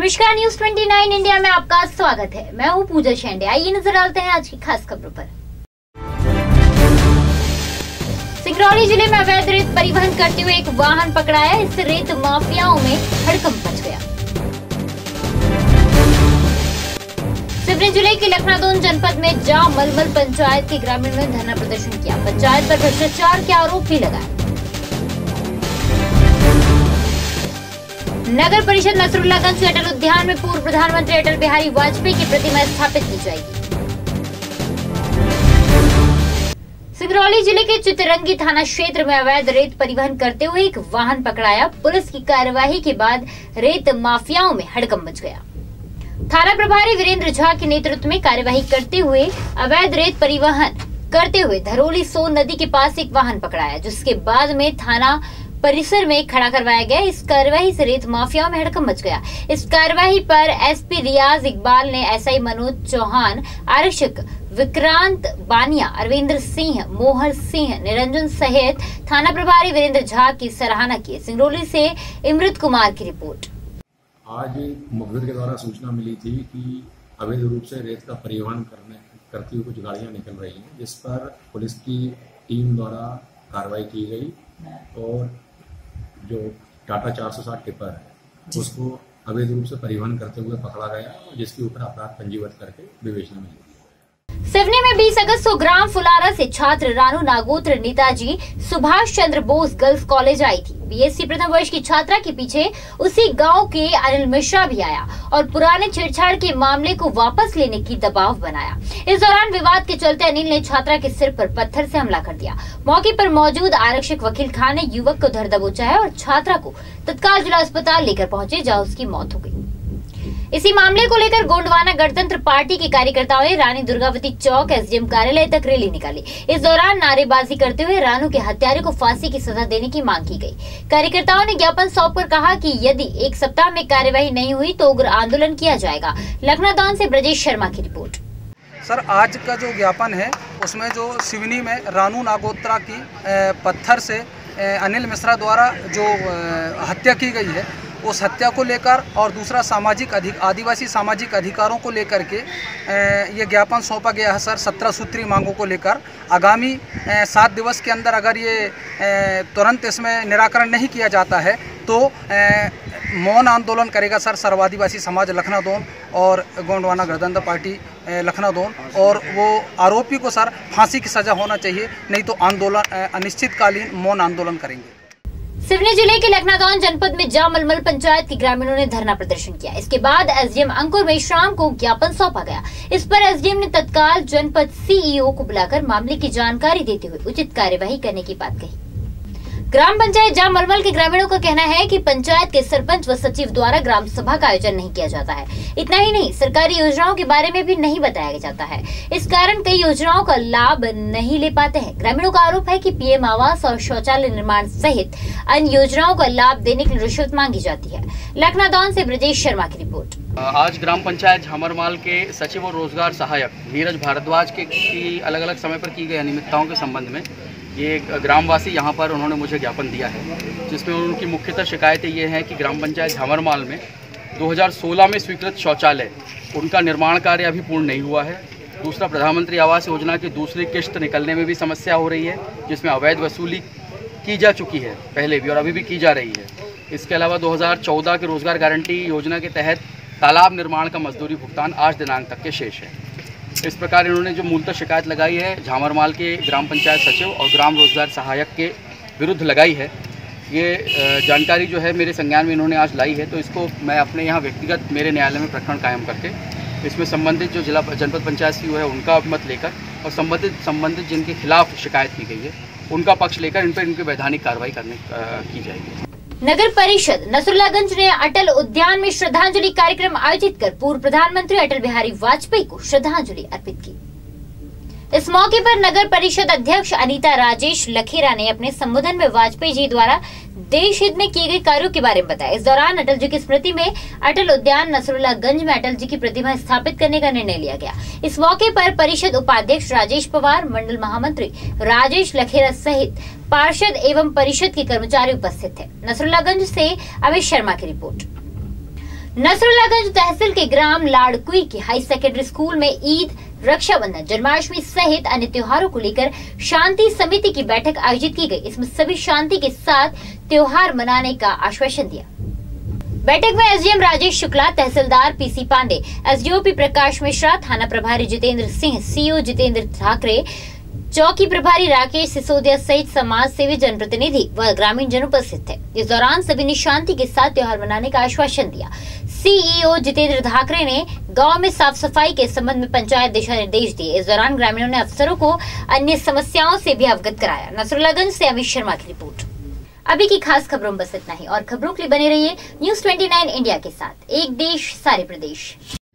नमस्कार, news 29 India में आपका स्वागत है। मैं हूं पूजा शेंडे। आइए नजर डालते हैं आज की खास खबरों पर। सिंगरौली जिले में अवैध रेत परिवहन करते हुए एक वाहन पकड़ाया। इससे रेत माफियाओं में हड़कंप मच गया। सिवनी जिले के लखनादौन जनपद में जाम मलमल पंचायत के ग्रामीणों ने धरना प्रदर्शन किया। पंचायत पर भ्रष्टाचार के आरोप भी लगाए। नगर परिषद नसरुल्लागंज के अटल उद्यान में पूर्व प्रधानमंत्री अटल बिहारी वाजपेयी की प्रतिमा स्थापित की जाएगी। सिंगरौली जिले के चितरंगी थाना क्षेत्र में अवैध रेत परिवहन करते हुए एक वाहन पकड़ाया। पुलिस की कार्यवाही के बाद रेत माफियाओं में हड़कंप मच गया। थाना प्रभारी वीरेंद्र झा के नेतृत्व में कार्यवाही करते हुए अवैध रेत परिवहन करते हुए धरोली सोन नदी के पास एक वाहन पकड़ाया, जिसके बाद में थाना परिसर में खड़ा करवाया गया। इस कार्यवाही से रेत माफियाओं में हड़कंप मच गया। इस कार्यवाही पर एसपी रियाज इकबाल ने एसआई मनोज चौहान, आरक्षक विक्रांत बानिया, अरविंदर सिंह, मोहर सिंह, निरंजन सहित थाना प्रभारी वीरेंद्र झा की सराहना की। सिंगरौली से इमृत कुमार की रिपोर्ट। आज मुखबिर के द्वारा सूचना मिली थी कि अवैध रूप से रेत का परिवहन करती हुई कुछ गाड़ियां निकल रही हैं, जिस पर पुलिस की टीम द्वारा कार्रवाई की गई और जो टाटा 460 टिपर है उसको अवैध रूप से परिवहन करते हुए पकड़ा गया, जिसके ऊपर अपराध पंजीबद्ध करके विवेचना में लिया। सिवनी में 20 अगस्त को ग्राम फुलारा से छात्र रानू नागोत्र नेताजी सुभाष चंद्र बोस गर्ल्स कॉलेज आई थी। बीएससी प्रथम वर्ष की छात्रा के पीछे उसी गांव के अनिल मिश्रा भी आया और पुराने छेड़छाड़ के मामले को वापस लेने की दबाव बनाया। इस दौरान विवाद के चलते अनिल ने छात्रा के सिर पर पत्थर से हमला कर दिया। मौके पर मौजूद आरक्षक वकील खान ने युवक को धर दबोचा है और छात्रा को तत्काल जिला अस्पताल लेकर पहुंचे, जहां उसकी मौत हो गई। इसी मामले को लेकर गोंडवाना गणतंत्र पार्टी के कार्यकर्ताओं ने रानी दुर्गावती चौक एसडीएम कार्यालय तक रैली निकाली। इस दौरान नारेबाजी करते हुए रानू के हत्यारे को फांसी की सजा देने की मांग की गई। कार्यकर्ताओं ने ज्ञापन सौंपकर कहा कि यदि एक सप्ताह में कार्यवाही नहीं हुई तो उग्र आंदोलन किया जाएगा। लखनादौन से ब्रजेश शर्मा की रिपोर्ट। सर, आज का जो ज्ञापन है उसमें जो सिवनी में रानू नागोत्रा की पत्थर से अनिल मिश्रा द्वारा जो हत्या की गई है, उस हत्या को लेकर और दूसरा आदिवासी सामाजिक अधिकारों को लेकर के ये ज्ञापन सौंपा गया है सर। 17 सूत्री मांगों को लेकर आगामी 7 दिवस के अंदर अगर ये तुरंत इसमें निराकरण नहीं किया जाता है तो मौन आंदोलन करेगा सर सर्वादिवासी समाज लखनादौन और गोंडवाना गणतंत्र पार्टी लखनादौन। और वो आरोपी को सर फांसी की सजा होना चाहिए, नहीं तो आंदोलन अनिश्चितकालीन मौन आंदोलन करेंगे। सिवनी जिले के लखनादौन जनपद में जाम मलमल पंचायत के ग्रामीणों ने धरना प्रदर्शन किया। इसके बाद एसडीएम अंकुर मेश्राम को ज्ञापन सौंपा गया। इस पर एसडीएम ने तत्काल जनपद सीईओ को बुलाकर मामले की जानकारी देते हुए उचित कार्यवाही करने की बात कही। ग्राम पंचायत जाम मलमल के ग्रामीणों का कहना है कि पंचायत के सरपंच व सचिव द्वारा ग्राम सभा का आयोजन नहीं किया जाता है। इतना ही नहीं, सरकारी योजनाओं के बारे में भी नहीं बताया जाता है। इस कारण कई योजनाओं का लाभ नहीं ले पाते हैं। ग्रामीणों का आरोप है कि पीएम आवास और शौचालय निर्माण सहित अन्य योजनाओं का लाभ देने के लिए रिश्वत मांगी जाती है। लखनादौन से ब्रजेश शर्मा की रिपोर्ट। आज ग्राम पंचायत झामरमाल के सचिव और रोजगार सहायक नीरज भारद्वाज की अलग अलग समय पर की गई अनियमितताओं के संबंध में ये ग्रामवासी यहाँ पर उन्होंने मुझे ज्ञापन दिया है, जिसमें उनकी मुख्यतः शिकायतें ये हैं कि ग्राम पंचायत झामरमाल में 2016 में स्वीकृत शौचालय उनका निर्माण कार्य अभी पूर्ण नहीं हुआ है। दूसरा, प्रधानमंत्री आवास योजना की दूसरी किश्त निकलने में भी समस्या हो रही है, जिसमें अवैध वसूली की जा चुकी है पहले भी और अभी भी की जा रही है। इसके अलावा 2014 के रोजगार गारंटी योजना के तहत तालाब निर्माण का मजदूरी भुगतान आज दिनांक तक के शेष है। इस प्रकार इन्होंने जो मूलतः शिकायत लगाई है झामरमाल के ग्राम पंचायत सचिव और ग्राम रोजगार सहायक के विरुद्ध लगाई है, ये जानकारी जो है मेरे संज्ञान में इन्होंने आज लाई है। तो इसको मैं अपने यहाँ व्यक्तिगत मेरे न्यायालय में प्रकरण कायम करके इसमें संबंधित जो जनपद पंचायत सीईओ है उनका मत लेकर और संबंधित जिनके खिलाफ शिकायत की गई है उनका पक्ष लेकर इन पर इनकी वैधानिक कार्रवाई की जाएगी। नगर परिषद नसरुल्लागंज ने अटल उद्यान में श्रद्धांजलि कार्यक्रम आयोजित कर पूर्व प्रधानमंत्री अटल बिहारी वाजपेयी को श्रद्धांजलि अर्पित की। इस मौके पर नगर परिषद अध्यक्ष अनीता राजेश लखेरा ने अपने संबोधन में वाजपेयी जी द्वारा देश हित में किए गए कार्यों के बारे में बताया। इस दौरान अटल जी की स्मृति में अटल उद्यान नसरुल्लागंज में अटल जी की प्रतिमा स्थापित करने का निर्णय लिया गया। इस मौके पर परिषद उपाध्यक्ष राजेश पवार, मंडल महामंत्री राजेश लखेरा सहित पार्षद एवं परिषद के कर्मचारी उपस्थित थे। नसरुल्लागंज से अमित शर्मा की रिपोर्ट। नसरुल्लागंज तहसील के ग्राम लाड़कुई के हाई सेकेंडरी स्कूल में ईद, रक्षाबंधन, जन्माष्टमी सहित अन्य त्योहारों को लेकर शांति समिति की बैठक आयोजित की गई। इसमें सभी शांति के साथ त्योहार मनाने का आश्वासन दिया। बैठक में एसडीएम राजेश शुक्ला, तहसीलदार पीसी पांडे, एसडीओपी प्रकाश मिश्रा, थाना प्रभारी जितेंद्र सिंह, सीओ जितेंद्र ठाकरे, चौकी प्रभारी राकेश सिसोदिया सहित समाज सेवी, जनप्रतिनिधि व ग्रामीण जन उपस्थित थे। इस दौरान सभी ने शांति के साथ त्योहार मनाने का आश्वासन दिया। सीईओ जितेंद्र ठाकरे ने गांव में साफ सफाई के संबंध में पंचायत दिशा निर्देश दिए। इस दौरान ग्रामीणों ने अफसरों को अन्य समस्याओं से भी अवगत कराया। नसरुल्लागंज से अमित शर्मा की रिपोर्ट। अभी की खास खबरों में बस इतना ही और खबरों के लिए बने रहिए News 29 इंडिया के साथ। एक देश, सारे प्रदेश।